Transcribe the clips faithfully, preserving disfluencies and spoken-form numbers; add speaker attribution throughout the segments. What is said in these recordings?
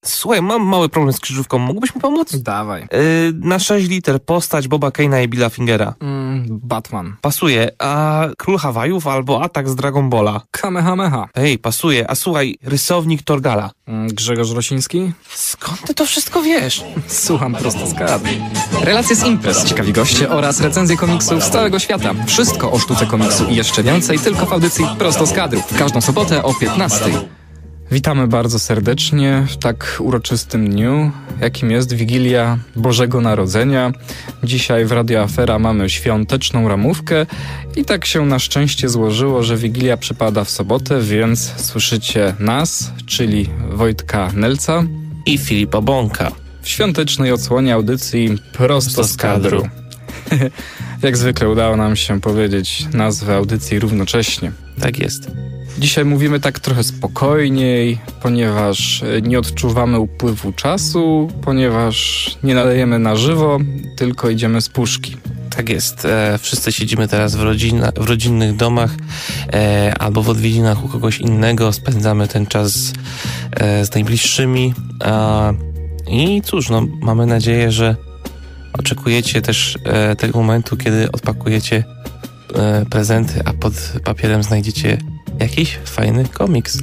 Speaker 1: Słuchaj, mam mały problem z krzyżówką. Mógłbyś mi pomóc?
Speaker 2: Dawaj.
Speaker 1: Yy, na sześć liter postać Boba Kane'a i Billa Fingera.
Speaker 2: Mm, Batman.
Speaker 1: Pasuje. A Król Hawajów albo Atak z Dragon Balla?
Speaker 2: Kamehameha.
Speaker 1: Ej, pasuje. A słuchaj, rysownik Torgala.
Speaker 2: Mm, Grzegorz Rosiński.
Speaker 1: Skąd ty to wszystko wiesz?
Speaker 2: Słucham prosto z kadry. Relacje z imprez, ciekawi goście oraz recenzje komiksów z całego świata. Wszystko o sztuce komiksu i jeszcze więcej tylko w audycji Prosto z kadru. W każdą sobotę o piętnastej. Witamy bardzo serdecznie w tak uroczystym dniu, jakim jest Wigilia Bożego Narodzenia. Dzisiaj w Radio Afera mamy świąteczną ramówkę i tak się na szczęście złożyło, że Wigilia przypada w sobotę, więc słyszycie nas, czyli Wojtka Nelca
Speaker 1: I Filipa Bąka.
Speaker 2: w świątecznej odsłonie audycji Prosto z kadru. Jak zwykle udało nam się powiedzieć nazwę audycji równocześnie.
Speaker 1: Tak jest.
Speaker 2: Dzisiaj mówimy tak trochę spokojniej, ponieważ nie odczuwamy upływu czasu, ponieważ nie nadajemy na żywo, tylko idziemy z puszki.
Speaker 1: Tak jest. E, wszyscy siedzimy teraz w, rodzina, w rodzinnych domach e, albo w odwiedzinach u kogoś innego. Spędzamy ten czas e, z najbliższymi. E, I cóż, no, mamy nadzieję, że oczekujecie też e, tego momentu, kiedy odpakujecie e, prezenty, a pod papierem znajdziecie jakiś fajny komiks.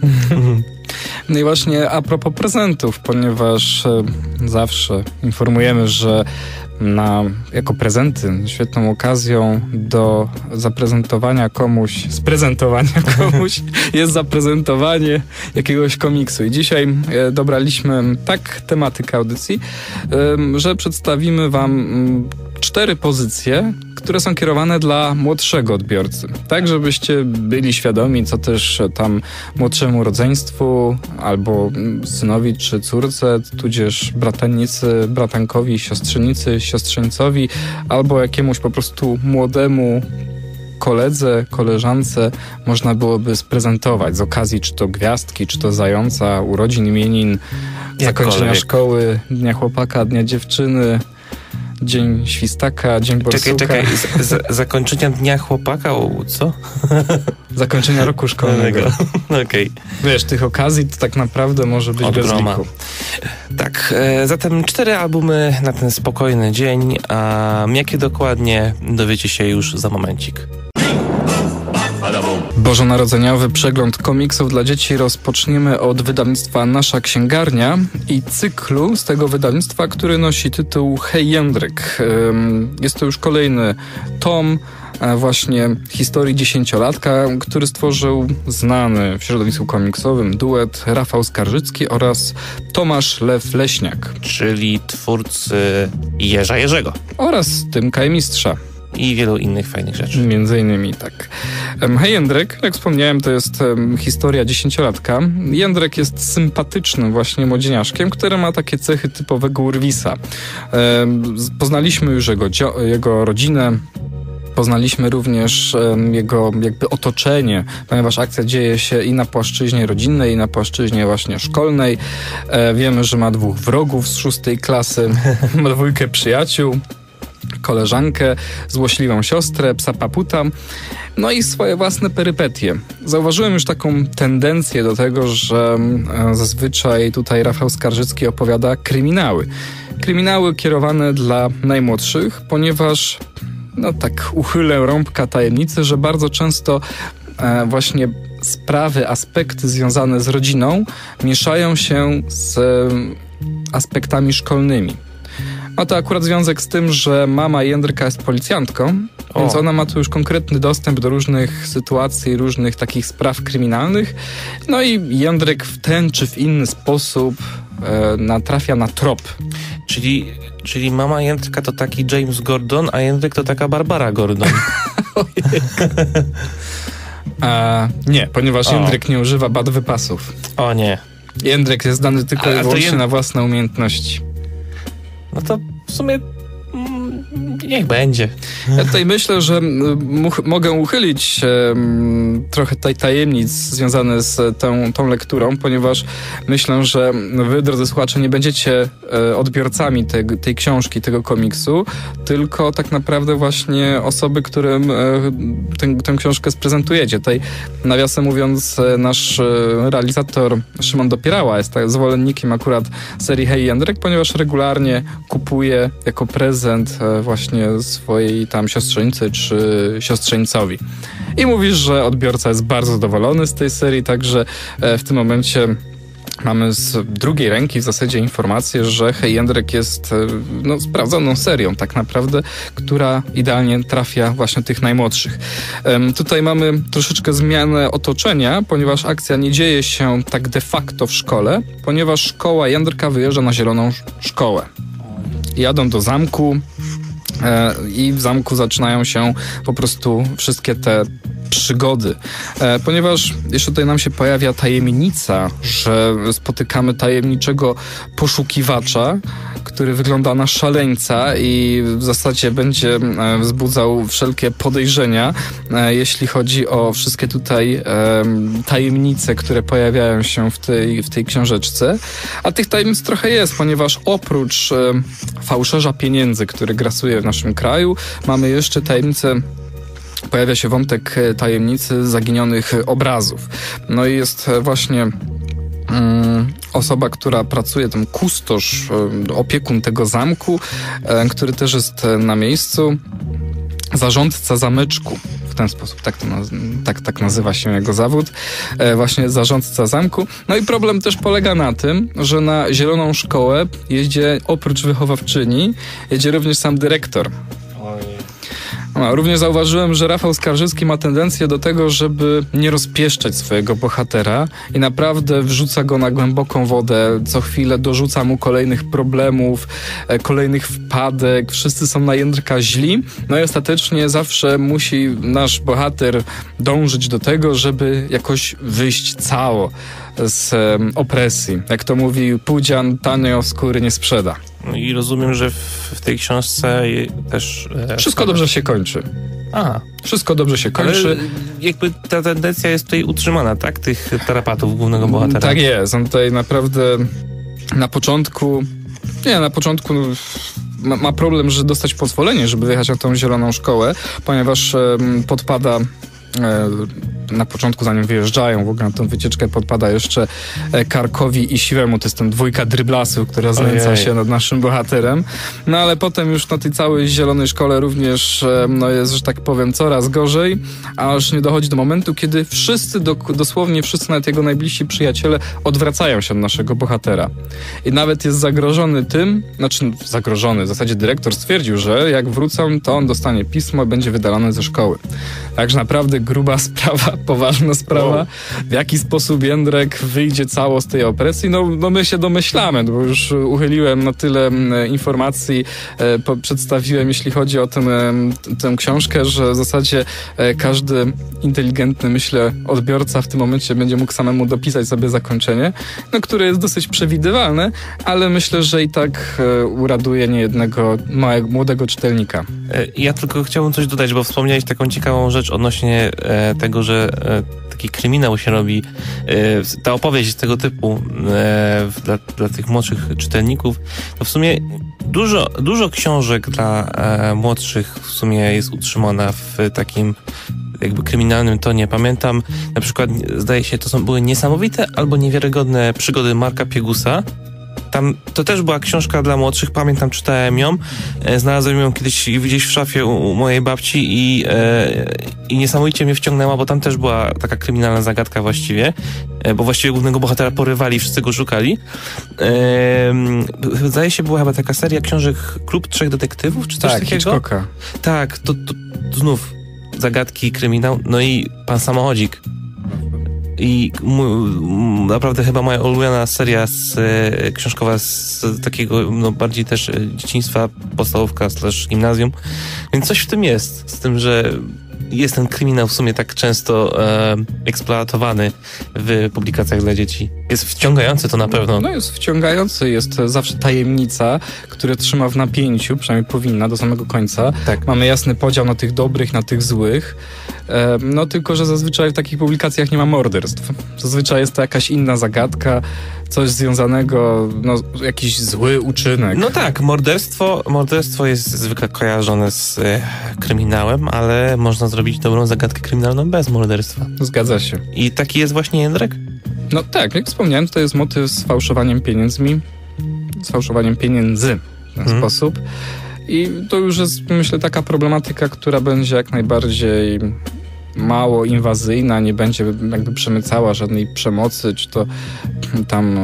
Speaker 2: No i właśnie a propos prezentów, ponieważ e, zawsze informujemy, że na, jako prezenty świetną okazją do zaprezentowania komuś, sprezentowania komuś jest zaprezentowanie jakiegoś komiksu. I dzisiaj e, dobraliśmy tak tematykę audycji, e, że przedstawimy wam m, cztery pozycje, które są kierowane dla młodszego odbiorcy. Tak, żebyście byli świadomi, co też tam młodszemu rodzeństwu, albo synowi czy córce, tudzież bratannicy, bratankowi, siostrzenicy, siostrzeńcowi, albo jakiemuś po prostu młodemu koledze, koleżance można byłoby sprezentować z okazji czy to gwiazdki, czy to zająca, urodzin, imienin, zakończenia szkoły, dnia chłopaka, dnia dziewczyny, dzień świstaka, dzień borsuka.
Speaker 1: Czekaj, czekaj, z, z, zakończenia dnia chłopaka, o, co?
Speaker 2: Zakończenia roku szkolnego.
Speaker 1: Okej. Okay.
Speaker 2: Wiesz, tych okazji to tak naprawdę może być
Speaker 1: Od
Speaker 2: bez
Speaker 1: groma.
Speaker 2: liku.
Speaker 1: Tak, e, zatem cztery albumy na ten spokojny dzień, a jakie dokładnie dowiecie się już za momencik.
Speaker 2: Bożonarodzeniowy przegląd komiksów dla dzieci rozpoczniemy od wydawnictwa Nasza Księgarnia i cyklu z tego wydawnictwa, który nosi tytuł Hej Jędryk. Jest to już kolejny tom właśnie historii dziesięciolatka, który stworzył znany w środowisku komiksowym duet Rafał Skarżycki oraz Tomasz Lew Leśniak.
Speaker 1: Czyli twórcy Jerza Jerzego.
Speaker 2: Oraz Tymka i Mistrza.
Speaker 1: I wielu innych fajnych rzeczy.
Speaker 2: Między innymi, tak. Hej Jędrek, jak wspomniałem, to jest um, historia dziesięciolatka. Jędrek jest sympatycznym właśnie młodzieniaszkiem, który ma takie cechy typowego urwisa. Um, poznaliśmy już jego, dzio- jego rodzinę, poznaliśmy również um, jego jakby otoczenie, ponieważ akcja dzieje się i na płaszczyźnie rodzinnej, i na płaszczyźnie właśnie szkolnej. E, wiemy, że ma dwóch wrogów z szóstej klasy, ma dwójkę przyjaciół, koleżankę, złośliwą siostrę, psa paputa, no i swoje własne perypetie. Zauważyłem już taką tendencję do tego, że zazwyczaj tutaj Rafał Skarżycki opowiada kryminały. Kryminały kierowane dla najmłodszych, ponieważ, no tak uchylę rąbka tajemnicy, że bardzo często e, właśnie sprawy, aspekty związane z rodziną mieszają się z e, aspektami szkolnymi. Ma to akurat związek z tym, że mama Jędryka jest policjantką, o. więc ona ma tu już konkretny dostęp do różnych sytuacji, różnych takich spraw kryminalnych. No i Jędryk w ten czy w inny sposób e, natrafia na trop.
Speaker 1: Czyli, czyli mama Jędryka to taki James Gordon, a Jędryk to taka Barbara Gordon.
Speaker 2: a, nie, ponieważ
Speaker 1: o.
Speaker 2: Jędryk nie używa bad wypasów.
Speaker 1: O nie.
Speaker 2: Jędryk jest zdany tylko i wyłącznie Jęd... na własne umiejętności.
Speaker 1: No to w sumie mm, niech będzie.
Speaker 2: Ja tutaj myślę, że much, mogę uchylić um, trochę tej tajemnic związane z tą, tą lekturą, ponieważ myślę, że wy, drodzy słuchacze, nie będziecie e, odbiorcami te, tej książki, tego komiksu, tylko tak naprawdę właśnie osoby, którym e, tę, tę książkę sprezentujecie. Tutaj, nawiasem mówiąc, nasz realizator Szymon Dopierała jest tak zwolennikiem akurat serii Hej Jędrek, ponieważ regularnie kupuje jako prezent właśnie swojej tam siostrzenicy czy siostrzeńcowi. I mówisz, że odbiorca jest bardzo zadowolony z tej serii, także w tym momencie mamy z drugiej ręki w zasadzie informację, że Hej Jędrek jest no, sprawdzoną serią tak naprawdę, która idealnie trafia właśnie tych najmłodszych. Um, tutaj mamy troszeczkę zmianę otoczenia, ponieważ akcja nie dzieje się tak de facto w szkole, ponieważ szkoła Jędrka wyjeżdża na zieloną szkołę. Jadą do zamku e, i w zamku zaczynają się po prostu wszystkie te przygody, e, ponieważ jeszcze tutaj nam się pojawia tajemnica, że spotykamy tajemniczego poszukiwacza, który wygląda na szaleńca i w zasadzie będzie e, wzbudzał wszelkie podejrzenia, e, jeśli chodzi o wszystkie tutaj e, tajemnice, które pojawiają się w tej, w tej książeczce. A tych tajemnic trochę jest, ponieważ oprócz e, fałszerza pieniędzy, który grasuje w naszym kraju, mamy jeszcze tajemnicę. Pojawia się wątek tajemnicy zaginionych obrazów. No i jest właśnie um, osoba, która pracuje, tam kustosz, um, opiekun tego zamku, um, który też jest na miejscu, zarządca zameczku. W ten sposób, tak, to naz- tak, tak nazywa się jego zawód, e, właśnie zarządca zamku. No i problem też polega na tym, że na zieloną szkołę jeździ oprócz wychowawczyni, jedzie również sam dyrektor. No, również zauważyłem, że Rafał Skarżycki ma tendencję do tego, żeby nie rozpieszczać swojego bohatera i naprawdę wrzuca go na głęboką wodę, co chwilę dorzuca mu kolejnych problemów, e, kolejnych wpadek, wszyscy są na Jędrka źli, no i ostatecznie zawsze musi nasz bohater dążyć do tego, żeby jakoś wyjść cało z e, opresji. Jak to mówi Pudzian, tanio skóry nie sprzeda.
Speaker 1: No i rozumiem, że w, w tej książce też... E,
Speaker 2: Wszystko dobrze się kończy.
Speaker 1: A.
Speaker 2: Wszystko dobrze się kończy.
Speaker 1: Ale jakby ta tendencja jest tutaj utrzymana, tak? Tych tarapatów głównego bohatera.
Speaker 2: Tak jest. On tutaj naprawdę na początku... Nie, na początku ma, ma problem, że dostać pozwolenie, żeby wyjechać na tą zieloną szkołę, ponieważ e, podpada... E, na początku, zanim wyjeżdżają w ogóle na tą wycieczkę, podpada jeszcze Karkowi i Siwemu. To jest ten dwójka dryblasów, która znęca się nad naszym bohaterem. No ale potem już na tej całej zielonej szkole również no jest, że tak powiem, coraz gorzej, aż nie dochodzi do momentu, kiedy wszyscy, do, dosłownie wszyscy, nawet jego najbliżsi przyjaciele odwracają się od naszego bohatera. I nawet jest zagrożony tym, znaczy zagrożony, w zasadzie dyrektor stwierdził, że jak wrócą, to on dostanie pismo i będzie wydalony ze szkoły. Także naprawdę gruba sprawa, poważna sprawa. W jaki sposób Jędrek wyjdzie cało z tej opresji? No, no my się domyślamy, bo już uchyliłem na tyle informacji, e, po, przedstawiłem, jeśli chodzi o tę, tę książkę, że w zasadzie e, każdy inteligentny, myślę, odbiorca w tym momencie będzie mógł samemu dopisać sobie zakończenie, no, które jest dosyć przewidywalne, ale myślę, że i tak e, uraduje niejednego małego, młodego czytelnika.
Speaker 1: Ja tylko chciałbym coś dodać, bo wspomniałeś taką ciekawą rzecz odnośnie e, tego, że e, taki kryminał się robi. E, ta opowieść tego typu e, dla, dla tych młodszych czytelników, to w sumie dużo, dużo książek dla e, młodszych w sumie jest utrzymana w takim jakby kryminalnym tonie. Pamiętam na przykład, zdaje się, to są były niesamowite albo niewiarygodne przygody Marka Piegusa. Tam, to też była książka dla młodszych, pamiętam, czytałem ją, e, znalazłem ją kiedyś gdzieś w szafie u, u mojej babci i, e, i niesamowicie mnie wciągnęła, bo tam też była taka kryminalna zagadka właściwie, e, bo właściwie głównego bohatera porywali, wszyscy go szukali. E, zdaje się, była chyba taka seria książek Klub Trzech Detektywów, czy coś
Speaker 2: tak,
Speaker 1: takiego?
Speaker 2: Hitchcocka.
Speaker 1: Tak, to, to znów zagadki, kryminał, no i Pan Samochodzik. I m- naprawdę chyba moja ulubiona seria z, e, książkowa z takiego no, bardziej też dzieciństwa, podstawówka slash gimnazjum. Więc coś w tym jest, z tym, że jest ten kryminał w sumie tak często e, eksploatowany w publikacjach dla dzieci? Jest wciągający to na pewno.
Speaker 2: No jest wciągający, jest zawsze tajemnica, która trzyma w napięciu, przynajmniej powinna do samego końca.
Speaker 1: Tak.
Speaker 2: Mamy jasny podział na tych dobrych, na tych złych. E, no tylko, że zazwyczaj w takich publikacjach nie ma morderstw. Zazwyczaj jest to jakaś inna zagadka, coś związanego, no jakiś zły uczynek.
Speaker 1: No tak, morderstwo, morderstwo jest zwykle kojarzone z e, kryminałem, ale można zrobić dobrą zagadkę kryminalną bez morderstwa.
Speaker 2: Zgadza się.
Speaker 1: I taki jest właśnie Jędrek?
Speaker 2: No tak, jak wspomniałem, to jest motyw z fałszowaniem pieniędzmi, z fałszowaniem pieniędzy w ten hmm. sposób. I to już jest, myślę, taka problematyka, która będzie jak najbardziej mało inwazyjna, nie będzie jakby przemycała żadnej przemocy, czy to tam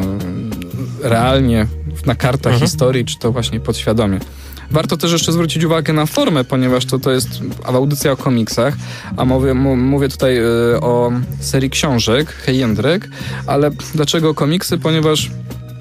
Speaker 2: realnie na kartach mhm. historii, czy to właśnie podświadomie. Warto też jeszcze zwrócić uwagę na formę, ponieważ to, to jest audycja o komiksach, a mówię, mówię tutaj y, o serii książek Hej Jędrek, ale dlaczego komiksy? Ponieważ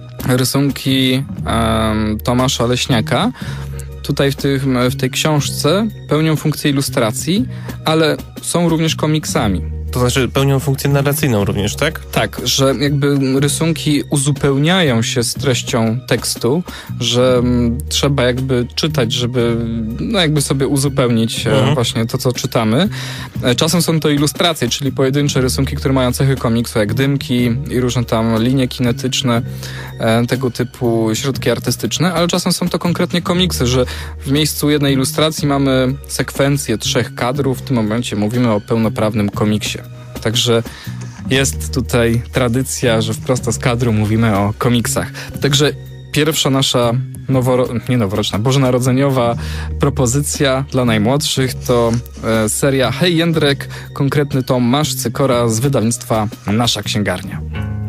Speaker 2: rysunki um, Tomasza Leśniaka tutaj w, tych, w tej książce pełnią funkcję ilustracji, ale są również komiksami.
Speaker 1: To znaczy pełnią funkcję narracyjną również, tak?
Speaker 2: Tak, że jakby rysunki uzupełniają się z treścią tekstu, że m, trzeba jakby czytać, żeby no jakby sobie uzupełnić mhm. e, właśnie to, co czytamy. E, czasem są to ilustracje, czyli pojedyncze rysunki, które mają cechy komiksu, jak dymki i różne tam linie kinetyczne, e, tego typu środki artystyczne, ale czasem są to konkretnie komiksy, że w miejscu jednej ilustracji mamy sekwencję trzech kadrów, w tym momencie mówimy o pełnoprawnym komiksie. Także jest tutaj tradycja, że wprost z kadru mówimy o komiksach. Także pierwsza nasza noworo... nie noworoczna, bożonarodzeniowa propozycja dla najmłodszych to e, seria Hej Jędrek, konkretny tom Masz Cykora z wydawnictwa Nasza Księgarnia.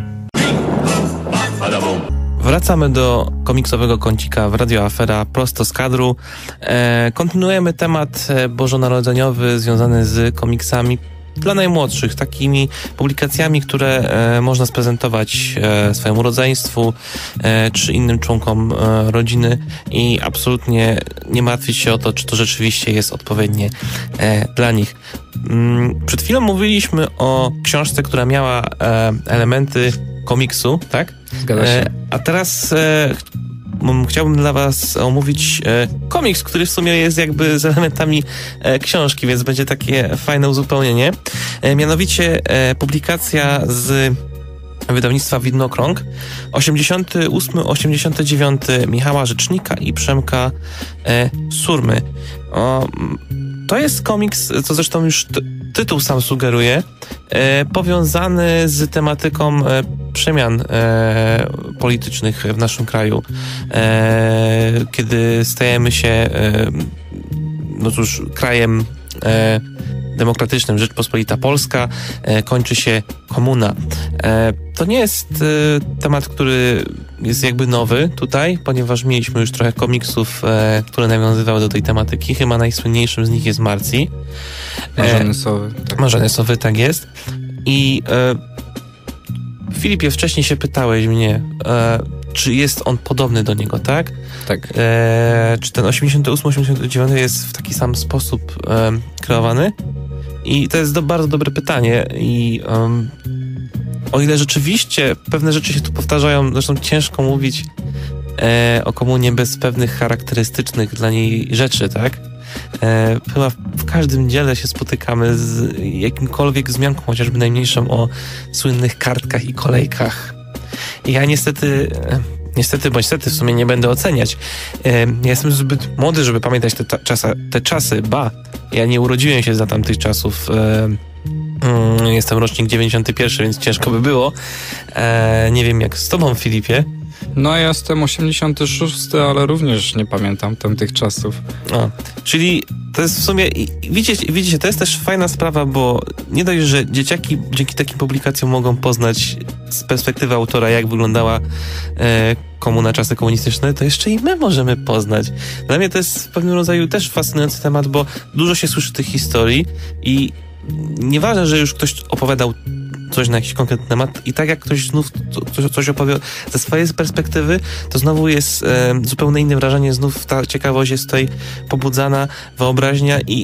Speaker 1: Wracamy do komiksowego kącika w Radio Afera prosto z kadru. E, kontynuujemy temat bożonarodzeniowy związany z komiksami dla najmłodszych, takimi publikacjami, które e, można sprezentować e, swojemu rodzeństwu e, czy innym członkom e, rodziny i absolutnie nie martwić się o to, czy to rzeczywiście jest odpowiednie e, dla nich. Mm, przed chwilą mówiliśmy o książce, która miała e, elementy komiksu, tak?
Speaker 2: Zgadza się.
Speaker 1: E, a teraz e, chciałbym dla was omówić e, komiks, który w sumie jest jakby z elementami e, książki, więc będzie takie fajne uzupełnienie. E, mianowicie e, publikacja z wydawnictwa Widnokrąg osiemdziesiąty ósmy osiemdziesiąty dziewiąty Michała Rzecznika i Przemka e, Surmy. O, to jest komiks, co zresztą już t- tytuł sam sugeruje, e, powiązany z tematyką e, przemian e, politycznych w naszym kraju. E, kiedy stajemy się e, no cóż, krajem e, demokratycznym, Rzeczpospolita Polska, e, kończy się komuna. E, to nie jest e, temat, który jest jakby nowy tutaj, ponieważ mieliśmy już trochę komiksów, e, które nawiązywały do tej tematyki. Chyba najsłynniejszym z nich jest Marcji.
Speaker 2: Marzeny Sowy.
Speaker 1: Tak. Marzeny Sowy, tak jest. I e, Filipie, wcześniej się pytałeś mnie, e, czy jest on podobny do niego, tak?
Speaker 2: Tak.
Speaker 1: E, czy ten osiemdziesiąty ósmy osiemdziesiąty dziewiąty jest w taki sam sposób e, kreowany? I to jest do, bardzo dobre pytanie i um, o ile rzeczywiście pewne rzeczy się tu powtarzają, zresztą ciężko mówić e, o komunie bez pewnych charakterystycznych dla niej rzeczy, tak? E, chyba w każdym dziele się spotykamy z jakimkolwiek wzmianką, chociażby najmniejszą o słynnych kartkach i kolejkach. I ja niestety... E, Niestety, bądź stety, w sumie nie będę oceniać. E, ja jestem zbyt młody, żeby pamiętać te, ta, czasa, te czasy, ba, ja nie urodziłem się za tamtych czasów. E, mm, jestem rocznik dziewięćdziesiąty pierwszy, więc ciężko by było. E, nie wiem jak z tobą, Filipie.
Speaker 2: No ja jestem osiemdziesiąty szósty, ale również nie pamiętam tamtych czasów.
Speaker 1: O, czyli to jest w sumie, widzicie, widzicie, to jest też fajna sprawa, bo nie dość, że dzieciaki dzięki takim publikacjom mogą poznać z perspektywy autora, jak wyglądała e, komuna, czasy komunistyczne, to jeszcze i my możemy poznać. Dla mnie to jest w pewnym rodzaju też fascynujący temat, bo dużo się słyszy tych historii i nieważne, że już ktoś opowiadał coś na jakiś konkretny temat i tak jak ktoś znów coś, coś opowie ze swojej perspektywy, to znowu jest e, zupełnie inne wrażenie, znów ta ciekawość jest tutaj pobudzana, wyobraźnia i,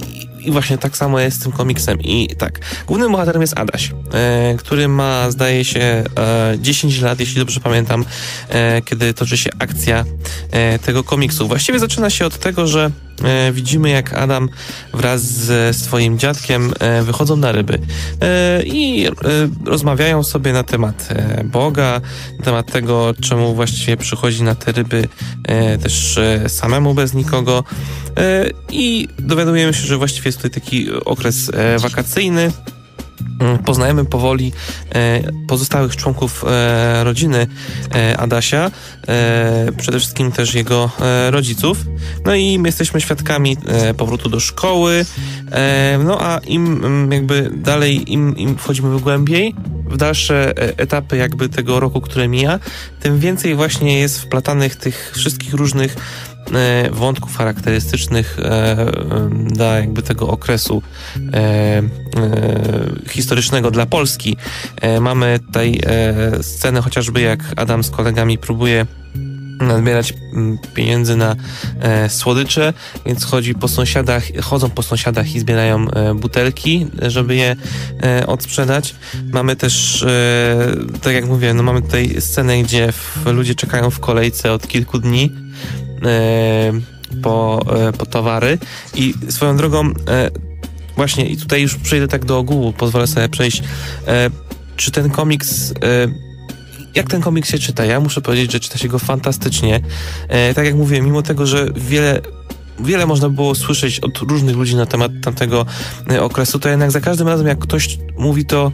Speaker 1: I właśnie tak samo jest z tym komiksem. I tak, głównym bohaterem jest Adaś, e, który ma, zdaje się, e, dziesięć lat, jeśli dobrze pamiętam, e, kiedy toczy się akcja e, tego komiksu. Właściwie zaczyna się od tego, że e, widzimy, jak Adam wraz ze swoim dziadkiem e, wychodzą na ryby e, i e, rozmawiają sobie na temat e, Boga, na temat tego, czemu właściwie przychodzi na te ryby e, też e, samemu bez nikogo e, i dowiadujemy się, że właściwie jest tutaj taki okres e, wakacyjny. Poznajemy powoli e, pozostałych członków e, rodziny e, Adasia, e, przede wszystkim też jego e, rodziców. No i my jesteśmy świadkami e, powrotu do szkoły, e, no a im m, jakby dalej, im, im wchodzimy w głębiej, w dalsze e, etapy jakby tego roku, które mija, tym więcej właśnie jest wplatanych tych wszystkich różnych e, wątków charakterystycznych e, dla jakby tego okresu e, e, historycznego dla Polski. E, mamy tutaj e, scenę chociażby, jak Adam z kolegami próbuje nazbierać pieniędzy na e, słodycze, więc chodzi po sąsiadach, chodzą po sąsiadach i zbierają e, butelki, żeby je e, odsprzedać. Mamy też, e, tak jak mówię, no mamy tutaj scenę, gdzie w, ludzie czekają w kolejce od kilku dni e, po, e, po towary i swoją drogą e, właśnie, i tutaj już przejdę tak do ogółu, pozwolę sobie przejść, e, czy ten komiks e, jak ten komiks się czyta? Ja muszę powiedzieć, że czyta się go fantastycznie. E, tak jak mówię, mimo tego, że wiele, wiele można było słyszeć od różnych ludzi na temat tamtego e, okresu, to jednak za każdym razem, jak ktoś mówi to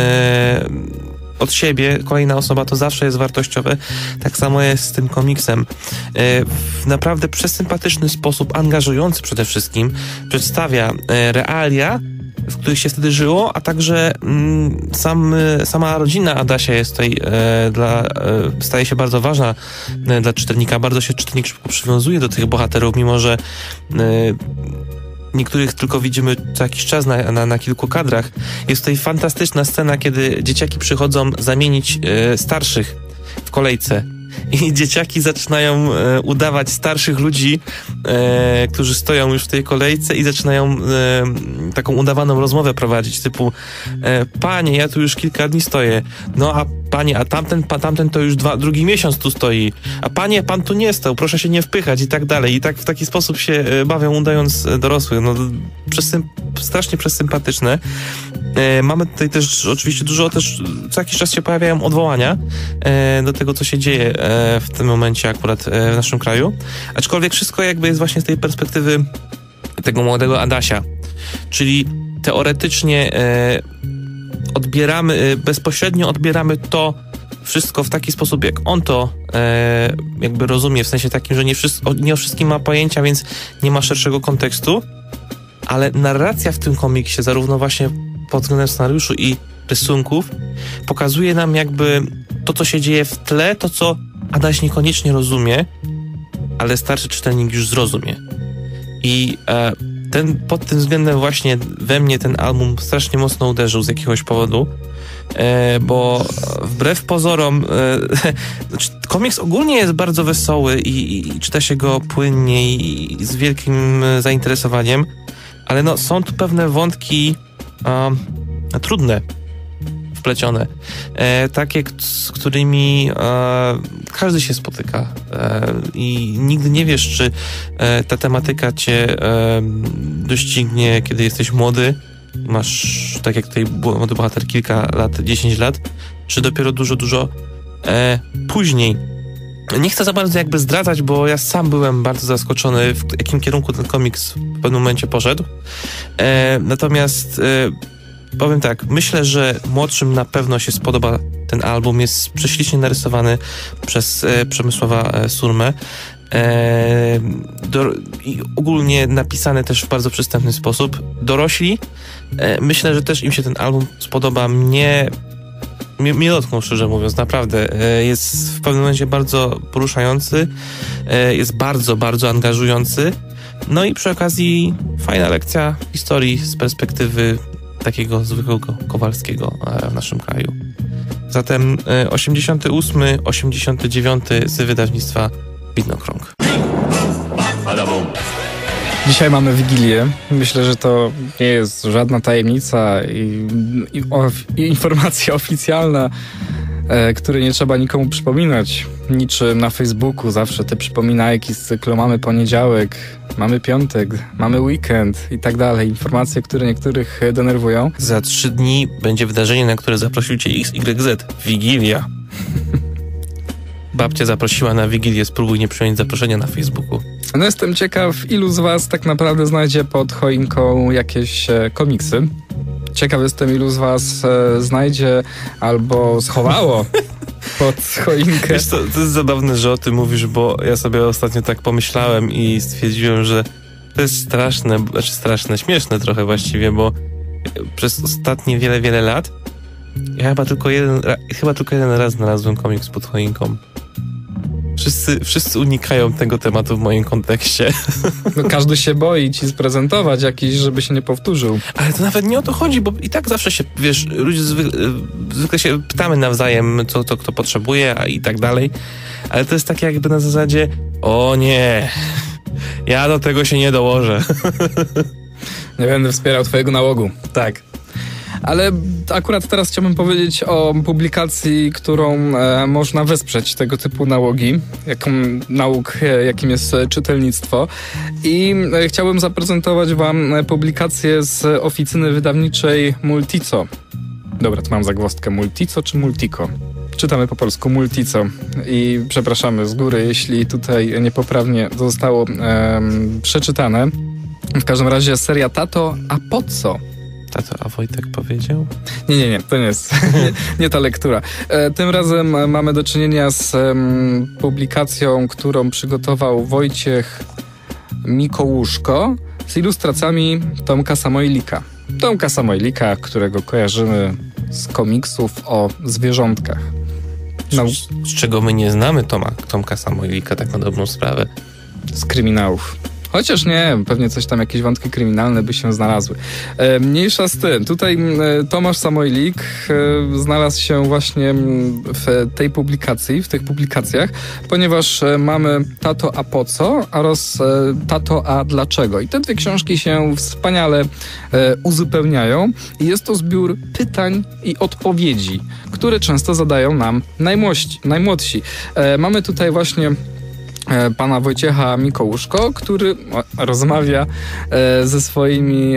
Speaker 1: e, od siebie, kolejna osoba, to zawsze jest wartościowe. Tak samo jest z tym komiksem. E, w naprawdę przesympatyczny sposób, angażujący przede wszystkim, przedstawia e, realia, w których się wtedy żyło, a także mm, sam, sama rodzina Adasia jest tutaj e, dla, e, staje się bardzo ważna e, dla czytelnika. Bardzo się czytelnik szybko przywiązuje do tych bohaterów, mimo że e, niektórych tylko widzimy co jakiś czas na, na, na kilku kadrach. Jest tutaj fantastyczna scena, kiedy dzieciaki przychodzą zamienić e, starszych w kolejce. I dzieciaki zaczynają e, udawać starszych ludzi, e, którzy stoją już w tej kolejce i zaczynają e, taką udawaną rozmowę prowadzić, typu e, panie, ja tu już kilka dni stoję, no a panie, a tamten, pa, tamten to już dwa, drugi miesiąc tu stoi, a panie, pan tu nie stał, proszę się nie wpychać i tak dalej. I tak w taki sposób się e, bawią, udając e, dorosłych. No, przesym, strasznie przesympatyczne. E, mamy tutaj też oczywiście dużo, też co jakiś czas się pojawiają odwołania e, do tego, co się dzieje e, w tym momencie akurat e, w naszym kraju. Aczkolwiek wszystko jakby jest właśnie z tej perspektywy tego młodego Adasia. Czyli teoretycznie e, odbieramy, e, bezpośrednio odbieramy to wszystko w taki sposób, jak on to e, jakby rozumie, w sensie takim, że nie, wszystko, nie o wszystkim ma pojęcia, więc nie ma szerszego kontekstu, ale narracja w tym komiksie, zarówno właśnie pod względem scenariuszu i rysunków, pokazuje nam jakby to, co się dzieje w tle, to, co Adaś niekoniecznie rozumie, ale starszy czytelnik już zrozumie. I e, ten, pod tym względem właśnie we mnie ten album strasznie mocno uderzył z jakiegoś powodu, e, bo wbrew pozorom e, komiks ogólnie jest bardzo wesoły i, i, i czyta się go płynnie i, i z wielkim zainteresowaniem, ale no, są tu pewne wątki um, trudne, wplecione, e, takie, z którymi e, każdy się spotyka e, i nigdy nie wiesz, czy e, ta tematyka cię e, doścignie, kiedy jesteś młody, masz, tak jak tutaj młody bohater, kilka lat, dziesięć lat, czy dopiero dużo, dużo e, później. Nie chcę za bardzo jakby zdradzać, bo ja sam byłem bardzo zaskoczony, w jakim kierunku ten komiks w pewnym momencie poszedł. E, natomiast e, powiem tak, myślę, że młodszym na pewno się spodoba ten album. Jest prześlicznie narysowany przez e, Przemysława e, Surmę. E, do, i ogólnie napisany też w bardzo przystępny sposób. Dorośli, e, myślę, że też im się ten album spodoba. Mnie Mnie, mnie dotknął, szczerze mówiąc, naprawdę. Jest w pewnym momencie bardzo poruszający, jest bardzo, bardzo angażujący. No i przy okazji fajna lekcja historii z perspektywy takiego zwykłego Kowalskiego w naszym kraju. Zatem osiemdziesiąty ósmy, osiemdziesiąty dziewiąty z wydawnictwa Widnokrąg.
Speaker 2: Dzisiaj mamy Wigilię. Myślę, że to nie jest żadna tajemnica i, i, o, i informacja oficjalna, e, której nie trzeba nikomu przypominać. Niczym na Facebooku zawsze te przypominajki z cyklu mamy poniedziałek, mamy piątek, mamy weekend i tak dalej. Informacje, które niektórych denerwują.
Speaker 1: Za trzy dni będzie wydarzenie, na które zaprosił cię X Y Z. Wigilia. Babcia zaprosiła na Wigilię, spróbuj nie przyjąć zaproszenia na Facebooku.
Speaker 2: No jestem ciekaw, ilu z was tak naprawdę znajdzie pod choinką jakieś e, komiksy. Ciekaw jestem, ilu z was e, znajdzie albo schowało pod choinkę.
Speaker 1: Wiesz co, to jest zabawne, że o tym mówisz, bo ja sobie ostatnio tak pomyślałem i stwierdziłem, że to jest straszne, znaczy straszne, śmieszne trochę właściwie, bo przez ostatnie wiele, wiele lat ja chyba tylko jeden, chyba tylko jeden raz znalazłem komiks pod choinką. Wszyscy, wszyscy unikają tego tematu w moim kontekście.
Speaker 2: No, każdy się boi ci sprezentować jakiś, żeby się nie powtórzył.
Speaker 1: Ale to nawet nie o to chodzi, bo i tak zawsze się, wiesz, ludzie zwykle, zwykle się pytamy nawzajem, co, co kto potrzebuje, a i tak dalej. Ale to jest takie jakby na zasadzie, o nie, ja do tego się nie dołożę.
Speaker 2: Nie będę wspierał twojego nałogu. Tak. Ale akurat teraz chciałbym powiedzieć o publikacji, którą e, można wesprzeć tego typu nałogi, jaką, nauk, e, jakim jest czytelnictwo. I e, chciałbym zaprezentować wam publikację z oficyny wydawniczej Multico. Dobra, tu mam zagwozdkę. Multico czy Multico? Czytamy po polsku Multico i przepraszamy z góry, jeśli tutaj niepoprawnie zostało e, przeczytane. W każdym razie seria Tato, a po co?
Speaker 1: Tato, a Wojtek powiedział?
Speaker 2: Nie, nie, nie, to nie jest nie, nie ta lektura. E, tym razem mamy do czynienia z um, publikacją, którą przygotował Wojciech Mikołuszko z ilustracjami Tomka Samojlika. Tomka Samojlika, którego kojarzymy z komiksów o zwierzątkach.
Speaker 1: No. Z, z czego my nie znamy Toma, Tomka Samojlika, tak na dobrą sprawę.
Speaker 2: Z kryminałów. Chociaż nie, pewnie coś tam, jakieś wątki kryminalne by się znalazły. E, mniejsza z tym. Tutaj e, Tomasz Samojlik e, znalazł się właśnie w tej publikacji, w tych publikacjach, ponieważ e, mamy Tato, a po co? oraz e, Tato, a dlaczego? I te dwie książki się wspaniale e, uzupełniają i jest to zbiór pytań i odpowiedzi, które często zadają nam najmłości, najmłodsi. E, mamy tutaj właśnie pana Wojciecha Mikołuszko, który rozmawia ze swoimi,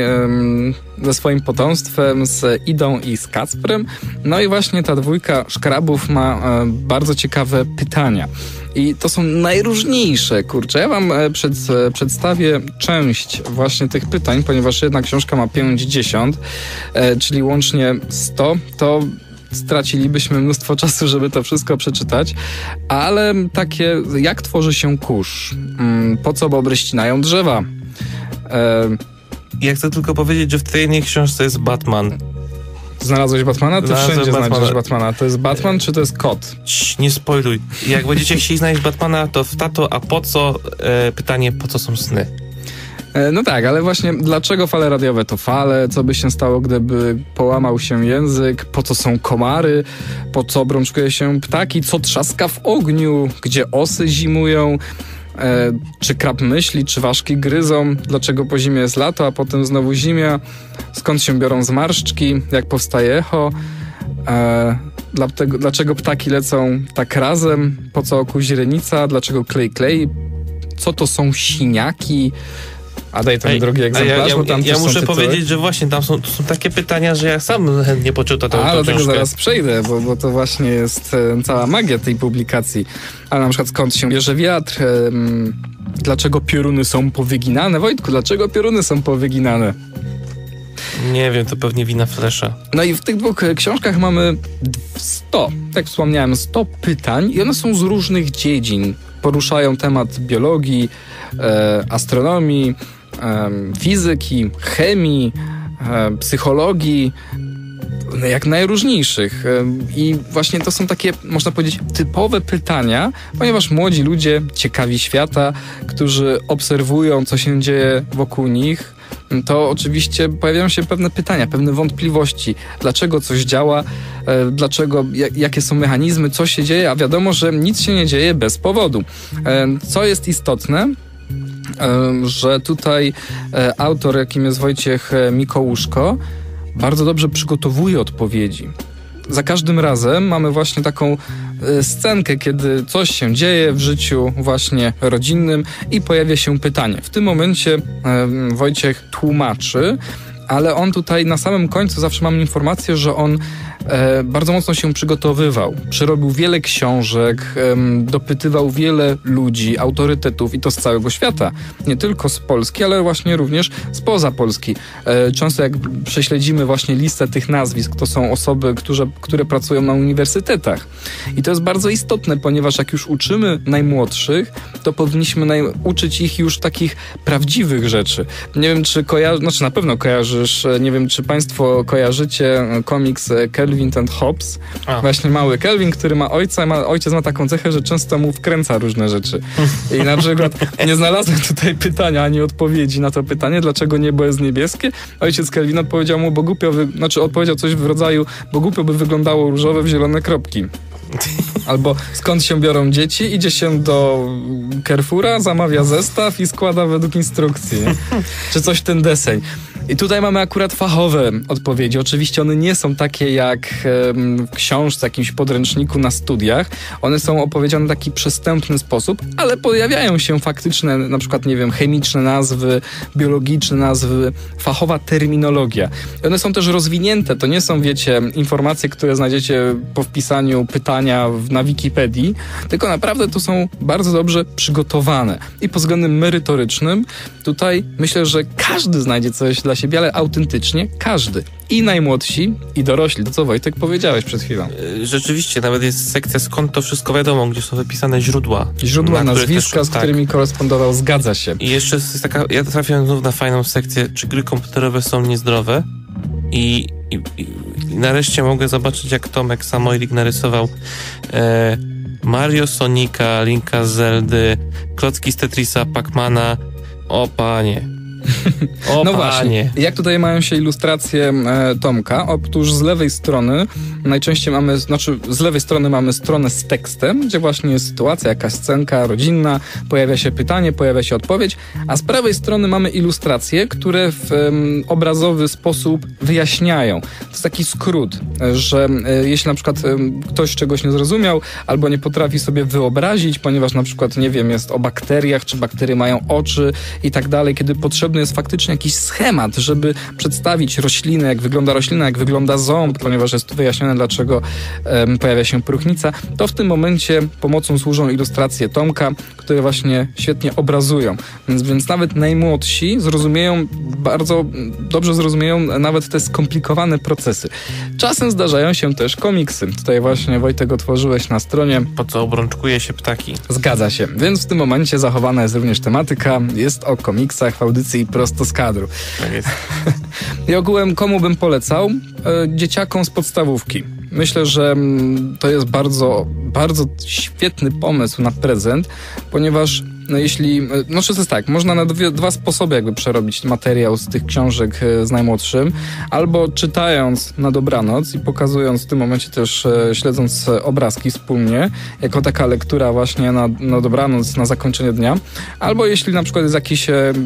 Speaker 2: ze swoim potomstwem, z Idą i z Kacprem. No i właśnie ta dwójka szkrabów ma bardzo ciekawe pytania. I to są najróżniejsze, kurczę. Ja wam przed, przedstawię część właśnie tych pytań, ponieważ jedna książka ma pięćdziesiąt, czyli łącznie sto, to stracilibyśmy mnóstwo czasu, żeby to wszystko przeczytać, ale takie, jak tworzy się kurz? Po co bobry ścinają drzewa? E...
Speaker 1: Ja chcę tylko powiedzieć, że w tej jednej książce jest Batman.
Speaker 2: Znalazłeś Batmana? Ty
Speaker 1: Znalazłem
Speaker 2: wszędzie
Speaker 1: Batmana.
Speaker 2: znajdziesz Batmana. To jest Batman, czy to jest kot?
Speaker 1: Cii, nie spoiluj. Jak będziecie chcieli znaleźć Batmana, to w Tato, a po co? E, pytanie, po co są sny?
Speaker 2: No tak, ale właśnie dlaczego fale radiowe to fale? Co by się stało, gdyby połamał się język? Po co są komary? Po co brączkuje się ptaki? Co trzaska w ogniu? Gdzie osy zimują? E, czy krab myśli? Czy ważki gryzą? Dlaczego po zimie jest lato, a potem znowu zimia? Skąd się biorą zmarszczki? Jak powstaje echo? E, dlatego, dlaczego ptaki lecą tak razem? Po co oku źrenica? Dlaczego klej klei? Co to są siniaki? A daj ten Ej, drugi egzemplarz,
Speaker 1: ja, ja,
Speaker 2: bo tam
Speaker 1: ja, ja muszę
Speaker 2: tytuły.
Speaker 1: powiedzieć, że właśnie tam są, to są takie pytania, że ja sam chętnie poczytam tą,
Speaker 2: A,
Speaker 1: tą
Speaker 2: do tego
Speaker 1: książkę.
Speaker 2: zaraz przejdę, bo, bo to właśnie jest e, cała magia tej publikacji. Ale na przykład skąd się bierze wiatr? E, m, dlaczego pioruny są powyginane? Wojtku, dlaczego pioruny są powyginane?
Speaker 1: Nie wiem, to pewnie wina Flesza.
Speaker 2: No i w tych dwóch książkach mamy sto, tak wspomniałem, sto pytań i one są z różnych dziedzin. Poruszają temat biologii, e, astronomii, e, fizyki, chemii, e, psychologii, jak najróżniejszych. E, I właśnie to są takie, można powiedzieć, typowe pytania, ponieważ młodzi ludzie, ciekawi świata, którzy obserwują, co się dzieje wokół nich, to oczywiście pojawiają się pewne pytania, pewne wątpliwości. Dlaczego coś działa? E, dlaczego, jak, jakie są mechanizmy? Co się dzieje? A wiadomo, że nic się nie dzieje bez powodu. E, co jest istotne? że tutaj autor, jakim jest Wojciech Mikołuszko, bardzo dobrze przygotowuje odpowiedzi. Za każdym razem mamy właśnie taką scenkę, kiedy coś się dzieje w życiu właśnie rodzinnym i pojawia się pytanie. W tym momencie Wojciech tłumaczy, ale on tutaj na samym końcu zawsze mamy informację, że on e, bardzo mocno się przygotowywał. Przerobił wiele książek, e, dopytywał wiele ludzi, autorytetów i to z całego świata. Nie tylko z Polski, ale właśnie również spoza Polski. E, często jak prześledzimy właśnie listę tych nazwisk, to są osoby, które, które pracują na uniwersytetach. I to jest bardzo istotne, ponieważ jak już uczymy najmłodszych, to powinniśmy naj- uczyć ich już takich prawdziwych rzeczy. Nie wiem, czy kojarzysz, znaczy na pewno kojarzysz, nie wiem, czy państwo kojarzycie komiks Kelvin and Hobbes. A. Właśnie mały Kelvin, który ma ojca, ma, ojciec ma taką cechę, że często mu wkręca różne rzeczy. I na przykład nie znalazłem tutaj pytania ani odpowiedzi na to pytanie, dlaczego niebo jest niebieskie. Ojciec Kelvin odpowiedział mu, bo głupio, wy... znaczy odpowiedział coś w rodzaju, bo głupio by wyglądało różowe w zielone kropki. Albo skąd się biorą dzieci? Idzie się do Carrefoura, zamawia zestaw i składa według instrukcji. Czy coś w ten deseń. I tutaj mamy akurat fachowe odpowiedzi. Oczywiście one nie są takie jak w książce, jakimś podręczniku na studiach. One są opowiedziane w taki przystępny sposób, ale pojawiają się faktyczne, na przykład, nie wiem, chemiczne nazwy, biologiczne nazwy, fachowa terminologia. I one są też rozwinięte. To nie są, wiecie, informacje, które znajdziecie po wpisaniu pytania na Wikipedii, tylko naprawdę to są bardzo dobrze przygotowane. I pod względem merytorycznym tutaj myślę, że każdy znajdzie coś dla siebie, ale autentycznie każdy. I najmłodsi, i dorośli. To, co Wojtek powiedziałeś przed chwilą.
Speaker 1: Rzeczywiście, nawet jest sekcja, skąd to wszystko wiadomo, gdzie są wypisane źródła.
Speaker 2: Źródła, na nazwiska, też, z którymi tak. korespondował, zgadza się.
Speaker 1: I jeszcze jest taka, ja trafiłem znów na fajną sekcję, czy gry komputerowe są niezdrowe. I, i, i nareszcie mogę zobaczyć, jak Tomek Samoilik narysował e, Mario, Sonika, Linka z Zeldy, klocki z Tetrisa, Pacmana. O panie. O
Speaker 2: no
Speaker 1: panie.
Speaker 2: Właśnie, jak tutaj mają się ilustracje e, Tomka? Otóż z lewej strony najczęściej mamy, znaczy z lewej strony mamy stronę z tekstem, gdzie właśnie jest sytuacja, jakaś scenka rodzinna, pojawia się pytanie, pojawia się odpowiedź, a z prawej strony mamy ilustracje, które w um, obrazowy sposób wyjaśniają. To jest taki skrót, że e, jeśli na przykład e, ktoś czegoś nie zrozumiał, albo nie potrafi sobie wyobrazić, ponieważ na przykład, nie wiem, jest o bakteriach, czy bakterie mają oczy i tak dalej, kiedy potrzebny jest faktycznie jakiś schemat, żeby przedstawić roślinę, jak wygląda roślina, jak wygląda ząb, ponieważ jest tu wyjaśnione, dlaczego um, pojawia się próchnica, to w tym momencie pomocą służą ilustracje Tomka, które właśnie świetnie obrazują. Więc, więc nawet najmłodsi zrozumieją, bardzo dobrze zrozumieją nawet te skomplikowane procesy. Czasem zdarzają się też komiksy. Tutaj właśnie, Wojtek, otworzyłeś na stronie.
Speaker 1: Po co obrączkuje się ptaki.
Speaker 2: Zgadza się. Więc w tym momencie zachowana jest również tematyka. Jest o komiksach w audycji prosto z kadru.
Speaker 1: Tak jest.
Speaker 2: I ogółem komu bym polecał? E, dzieciakom z podstawówki. Myślę, że to jest bardzo, bardzo świetny pomysł na prezent, ponieważ no jeśli, no to jest tak, można na dwie, dwa sposoby jakby przerobić materiał z tych książek z najmłodszym, albo czytając na dobranoc i pokazując w tym momencie też, śledząc obrazki wspólnie, jako taka lektura właśnie na, na dobranoc, na zakończenie dnia, albo jeśli na przykład jest jakiś,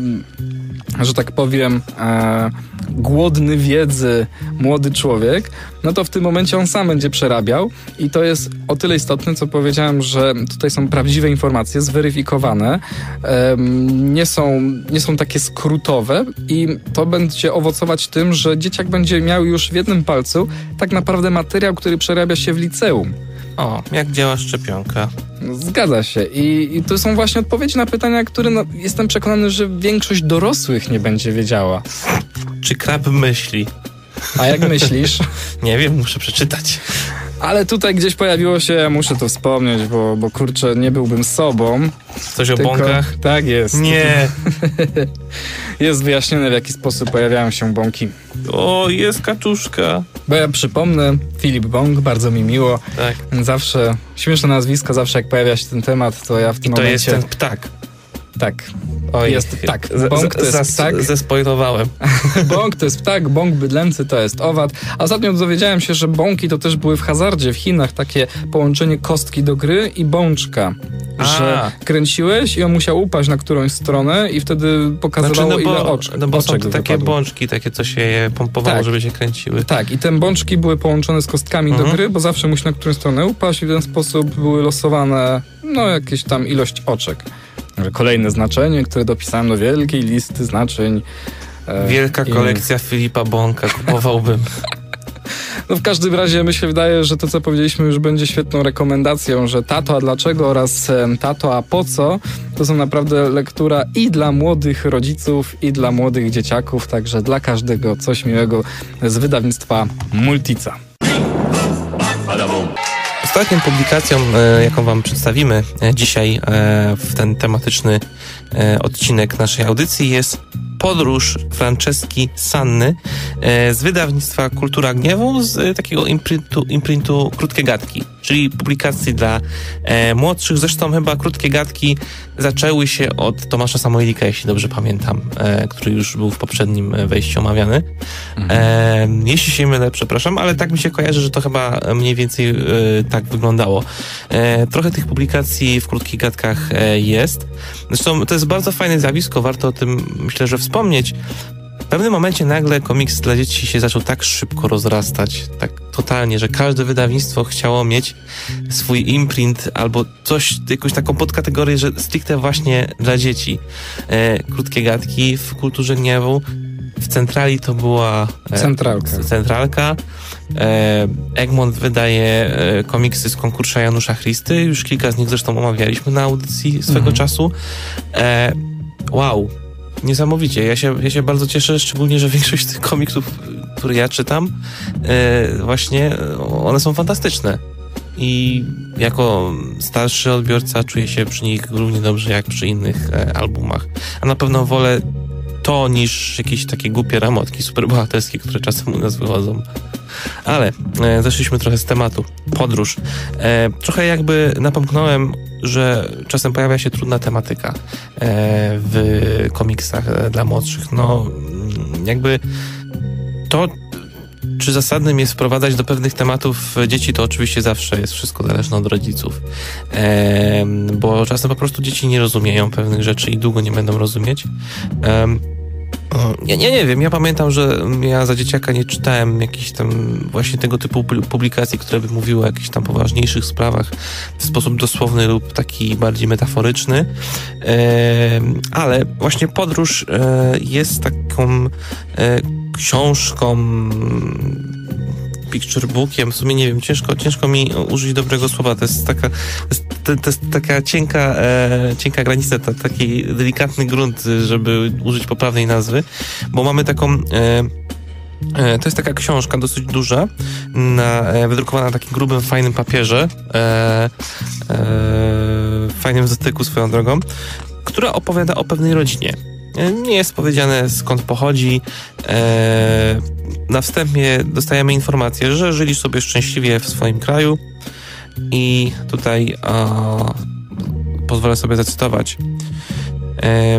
Speaker 2: że tak powiem, e, głodny wiedzy młody człowiek, no to w tym momencie on sam będzie przerabiał i to jest o tyle istotne, co powiedziałem, że tutaj są prawdziwe informacje, zweryfikowane, e, nie są, nie są takie skrótowe i to będzie owocować tym, że dzieciak będzie miał już w jednym palcu tak naprawdę materiał, który przerabia się w liceum.
Speaker 1: O, jak działa szczepionka?
Speaker 2: Zgadza się. I, i to są właśnie odpowiedzi na pytania, które no, jestem przekonany, że większość dorosłych nie będzie wiedziała.
Speaker 1: Czy krab myśli?
Speaker 2: A jak myślisz?
Speaker 1: Nie wiem, muszę przeczytać.
Speaker 2: Ale tutaj gdzieś pojawiło się, ja muszę to wspomnieć, bo, bo kurczę, nie byłbym sobą.
Speaker 1: Coś o tylko... bąkach?
Speaker 2: Tak jest.
Speaker 1: Nie.
Speaker 2: Jest wyjaśnione, w jaki sposób pojawiają się bąki.
Speaker 1: O, jest kaczuszka.
Speaker 2: Bo ja przypomnę, Filip Bąk, bardzo mi miło.
Speaker 1: Tak.
Speaker 2: Zawsze, śmieszne nazwisko, zawsze jak pojawia się ten temat, to ja w tym
Speaker 1: I to
Speaker 2: momencie...
Speaker 1: jest ten ptak.
Speaker 2: Tak.
Speaker 1: Oj,
Speaker 2: jest tak. Bąk to jest ptak.
Speaker 1: Zespoilowałem.
Speaker 2: Bąk to jest ptak, bąk bydlęcy to jest owad. A ostatnio dowiedziałem się, że bąki to też były w hazardzie w Chinach takie połączenie kostki do gry i bączka. A. Że kręciłeś i on musiał upaść na którąś stronę i wtedy pokazywało, znaczy, no bo, ile oczek.
Speaker 1: No bo są to takie
Speaker 2: wypadło.
Speaker 1: bączki, takie co się je pompowało, tak. żeby się kręciły.
Speaker 2: Tak, i te bączki były połączone z kostkami mhm. do gry, bo zawsze musi na którąś stronę upaść i w ten sposób były losowane no jakieś tam ilość oczek. Kolejne znaczenie, które dopisałem do wielkiej listy znaczeń.
Speaker 1: Wielka kolekcja i... Filipa Bąka, kupowałbym.
Speaker 2: No w każdym razie mi się wydaje, że to, co powiedzieliśmy, już będzie świetną rekomendacją, że Tato, a dlaczego oraz Tato, a po co, to są naprawdę lektura i dla młodych rodziców, i dla młodych dzieciaków, także dla każdego coś miłego z wydawnictwa Multica.
Speaker 1: Ostatnią publikacją, jaką wam przedstawimy dzisiaj w ten tematyczny odcinek naszej audycji, jest Podróż Franceski Sanny z wydawnictwa Kultura Gniewu, z takiego imprintu, imprintu Krótkie Gadki, czyli publikacji dla e, młodszych. Zresztą chyba Krótkie Gadki zaczęły się od Tomasza Samoilika, jeśli dobrze pamiętam, e, który już był w poprzednim wejściu omawiany. Mhm. E, jeśli się mylę, przepraszam, ale tak mi się kojarzy, że to chyba mniej więcej e, tak wyglądało. E, trochę tych publikacji w Krótkich Gadkach e, jest. Zresztą to jest bardzo fajne zjawisko, warto o tym, myślę, że wspomnieć. W pewnym momencie nagle komiks dla dzieci się zaczął tak szybko rozrastać, tak totalnie, że każde wydawnictwo chciało mieć swój imprint albo coś, jakąś taką podkategorię, że stricte właśnie dla dzieci. E, Krótkie Gadki w Kulturze Gniewu. W Centrali to była e,
Speaker 2: Centralka.
Speaker 1: Centralka. E, Egmont wydaje e, komiksy z konkursu Janusza Christy. Już kilka z nich zresztą omawialiśmy na audycji swego mhm. czasu. E, wow. Niesamowicie. Ja się, ja się bardzo cieszę, szczególnie, że większość tych komiksów, które ja czytam, e, właśnie one są fantastyczne. I jako starszy odbiorca czuję się przy nich równie dobrze jak przy innych e, albumach. A na pewno wolę to niż jakieś takie głupie ramotki superbohaterskie, które czasem u nas wychodzą. Ale e, zeszliśmy trochę z tematu. Podróż. E, trochę jakby napomknąłem, że czasem pojawia się trudna tematyka e, w komiksach e, dla młodszych. No, jakby to, czy zasadnym jest wprowadzać do pewnych tematów dzieci, to oczywiście zawsze jest wszystko zależne od rodziców. E, bo czasem po prostu dzieci nie rozumieją pewnych rzeczy i długo nie będą rozumieć. E, Ja nie, nie wiem, ja pamiętam, że ja za dzieciaka nie czytałem jakichś tam właśnie tego typu publikacji, które by mówiły o jakichś tam poważniejszych sprawach w sposób dosłowny lub taki bardziej metaforyczny, e, ale właśnie Podróż e, jest taką e, książką, picture bookiem, w sumie nie wiem, ciężko, ciężko mi użyć dobrego słowa, to jest taka, to, to jest taka cienka, e, cienka granica, ta, taki delikatny grunt, żeby użyć poprawnej nazwy, bo mamy taką, e, e, to jest taka książka dosyć duża, na, e, wydrukowana na takim grubym, fajnym papierze, e, e, fajnym zatyku swoją drogą, która opowiada o pewnej rodzinie. Nie jest powiedziane, skąd pochodzi. E, na wstępie dostajemy informację, że żyli sobie szczęśliwie w swoim kraju i tutaj o, pozwolę sobie zacytować. E,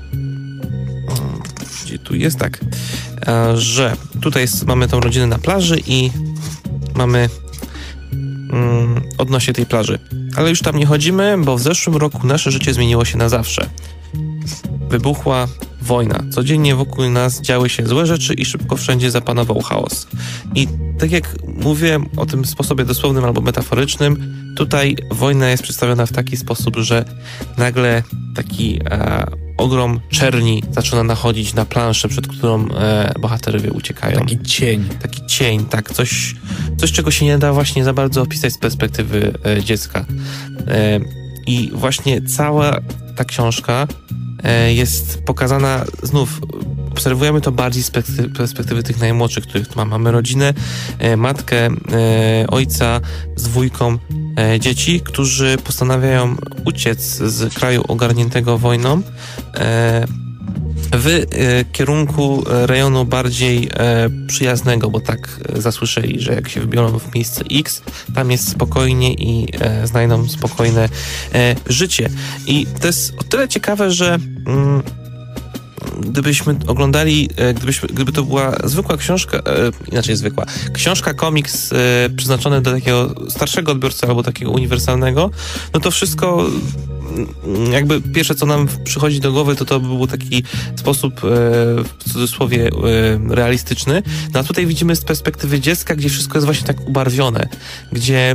Speaker 1: gdzie tu jest tak, e, że tutaj jest, mamy tą rodzinę na plaży i mamy mm, odnośnie tej plaży. Ale już tam nie chodzimy, bo w zeszłym roku nasze życie zmieniło się na zawsze. Wybuchła wojna. Codziennie wokół nas działy się złe rzeczy i szybko wszędzie zapanował chaos. I tak jak mówiłem o tym sposobie dosłownym albo metaforycznym, tutaj wojna jest przedstawiona w taki sposób, że nagle taki e, ogrom czerni zaczyna nachodzić na planszę, przed którą e, bohaterowie uciekają.
Speaker 2: Taki cień.
Speaker 1: Taki cień, tak. Coś, coś czego się nie da właśnie za bardzo opisać z perspektywy e, dziecka. E, I właśnie cała ta książka jest pokazana, znów obserwujemy to bardziej z perspektywy, perspektywy tych najmłodszych, których tu mamy. Mamy rodzinę, matkę, ojca z dwójką dzieci, którzy postanawiają uciec z kraju ogarniętego wojną w e, kierunku rejonu bardziej e, przyjaznego, bo tak e, zasłyszeli, że jak się wybiorą w miejsce X, tam jest spokojnie i e, znajdą spokojne e, życie. I to jest o tyle ciekawe, że mm, gdybyśmy oglądali, gdybyśmy, gdyby to była zwykła książka, e, inaczej zwykła, książka, komiks e, przeznaczony do takiego starszego odbiorcy albo takiego uniwersalnego, no to wszystko jakby pierwsze, co nam przychodzi do głowy, to to by był taki sposób e, w cudzysłowie e, realistyczny. No a tutaj widzimy z perspektywy dziecka, gdzie wszystko jest właśnie tak ubarwione, gdzie e,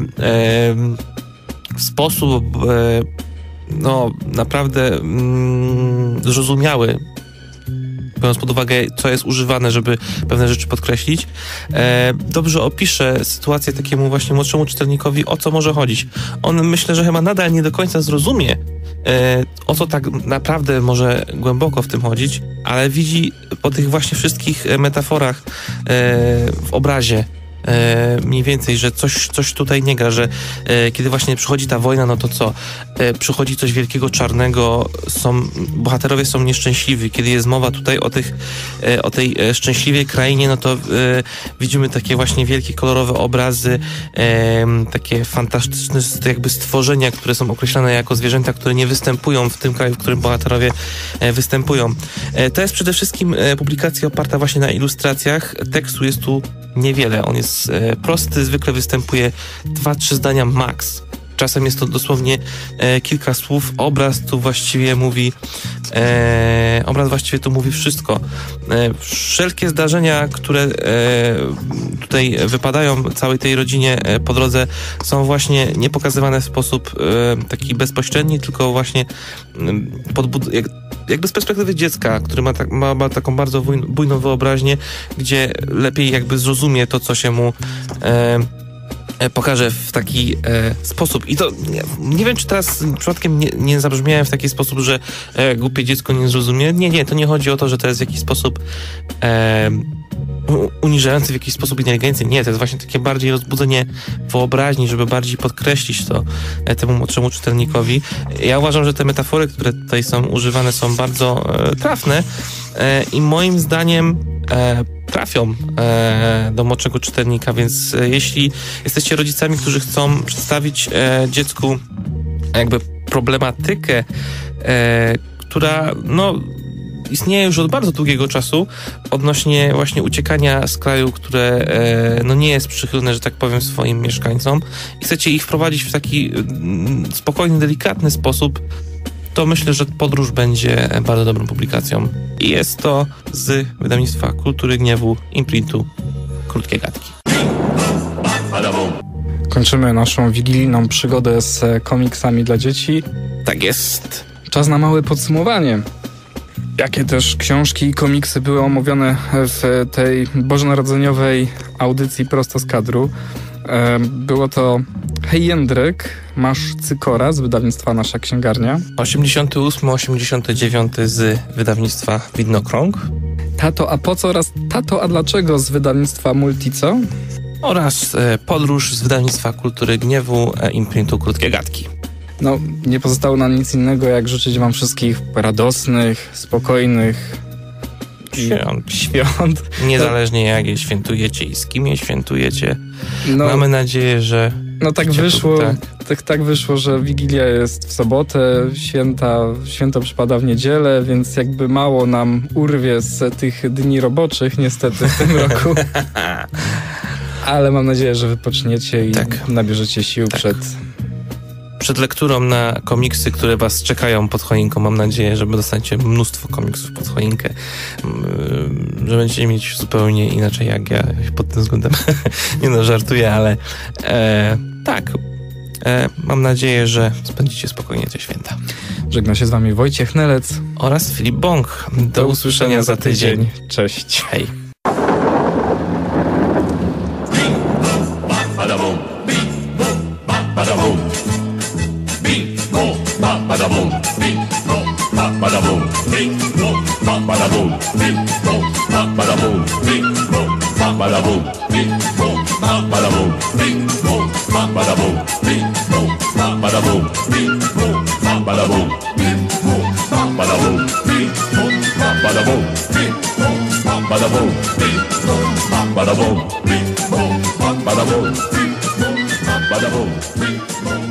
Speaker 1: w sposób e, no naprawdę mm, zrozumiały, biorąc pod uwagę, co jest używane, żeby pewne rzeczy podkreślić, e, dobrze opisze sytuację takiemu właśnie młodszemu czytelnikowi, o co może chodzić. On, myślę, że chyba nadal nie do końca zrozumie, e, o co tak naprawdę może głęboko w tym chodzić, ale widzi po tych właśnie wszystkich metaforach e, w obrazie, E, mniej więcej, że coś, coś tutaj nie gra, że e, kiedy właśnie przychodzi ta wojna, no to co? E, przychodzi coś wielkiego, czarnego, są, bohaterowie są nieszczęśliwi. Kiedy jest mowa tutaj o tych, e, o tej e, szczęśliwej krainie, no to e, widzimy takie właśnie wielkie, kolorowe obrazy, e, takie fantastyczne jakby stworzenia, które są określane jako zwierzęta, które nie występują w tym kraju, w którym bohaterowie e, występują. E, to jest przede wszystkim e, publikacja oparta właśnie na ilustracjach. Tekstu jest tu niewiele. On jest e, prosty, zwykle występuje dwa, trzy zdania max. Czasem jest to dosłownie e, kilka słów. Obraz tu właściwie mówi e, obraz właściwie tu mówi wszystko. E, wszelkie zdarzenia, które e, tutaj wypadają całej tej rodzinie e, po drodze, są właśnie nie pokazywane w sposób e, taki bezpośredni, tylko właśnie e, podbud- jak, jakby z perspektywy dziecka, który ma, tak, ma, ma taką bardzo bujną wyobraźnię, gdzie lepiej jakby zrozumie to, co się mu e, pokażę w taki e, sposób. I to nie, nie wiem, czy teraz przypadkiem nie, nie zabrzmiałem w taki sposób, że e, głupie dziecko nie zrozumie. Nie, nie, to nie chodzi o to, że to jest w jakiś sposób e, uniżający w jakiś sposób inteligencję. Nie, to jest właśnie takie bardziej rozbudzenie wyobraźni, żeby bardziej podkreślić to e, temu młodszemu czytelnikowi. Ja uważam, że te metafory, które tutaj są używane, są bardzo e, trafne e, i moim zdaniem e, trafią e, do młodszego czytelnika, więc e, jeśli jesteście rodzicami, którzy chcą przedstawić e, dziecku jakby problematykę, e, która no istnieje już od bardzo długiego czasu odnośnie właśnie uciekania z kraju, które e, no nie jest przychylne, że tak powiem, swoim mieszkańcom i chcecie ich wprowadzić w taki mm, spokojny, delikatny sposób, to myślę, że Podróż będzie bardzo dobrą publikacją. I jest to z wydawnictwa Kultury Gniewu, imprintu Krótkie Gadki.
Speaker 2: Kończymy naszą wigilijną przygodę z komiksami dla dzieci.
Speaker 1: Tak jest.
Speaker 2: Czas na małe podsumowanie. Jakie też książki i komiksy były omówione w tej bożonarodzeniowej audycji prosto z kadru? Było to Hej Jędrek, masz cykora z wydawnictwa Nasza Księgarnia.
Speaker 1: osiemdziesiąty ósmy osiemdziesiąty dziewiąty z wydawnictwa Widnokrąg.
Speaker 2: Tato, a po co oraz Tato, a dlaczego z wydawnictwa Multico?
Speaker 1: Oraz e, Podróż z wydawnictwa Kultury Gniewu, e, imprintu Krótkie Gadki.
Speaker 2: No, nie pozostało nam nic innego, jak życzyć wam wszystkich radosnych, spokojnych
Speaker 1: świąt.
Speaker 2: świąt.
Speaker 1: Niezależnie jak je świętujecie i z kim je świętujecie.
Speaker 2: No,
Speaker 1: mamy nadzieję, że...
Speaker 2: No tak wyszło, tak. Tak, tak wyszło, że Wigilia jest w sobotę, święta, święto przypada w niedzielę, więc jakby mało nam urwie z tych dni roboczych niestety w tym roku. Ale mam nadzieję, że wypoczniecie i tak. nabierzecie sił tak. przed...
Speaker 1: Przed lekturą na komiksy, które was czekają pod choinką. Mam nadzieję, że dostaniecie mnóstwo komiksów pod choinkę, że będziecie mieć zupełnie inaczej jak ja pod tym względem. Nie no, żartuję, ale e, tak. E, mam nadzieję, że spędzicie spokojnie te święta.
Speaker 2: Żegna się z wami Wojciech Nelec
Speaker 1: oraz Filip Bąk. Do, Do usłyszenia za tydzień.
Speaker 2: Cześć.
Speaker 1: Hej.
Speaker 3: Ba-da-boom, bing, bo, ba-da-boom, bing, bo, ba-da-boom, bing, bo, ba-da-boom, bing, bo, ba-da-boom, bing, bo, ba-da-boom, bing, bo, ba-da-boom, bing, bo, ba-da-boom, bing, bo, ba-da-boom, bing, bo, ba-da-boom, bing, bo, bada boom, bing boom, bop, bada boom, bing boom, bop, bada boom, bing boom, bop, bada boom, bing boom, bop, bada boom, bing boom.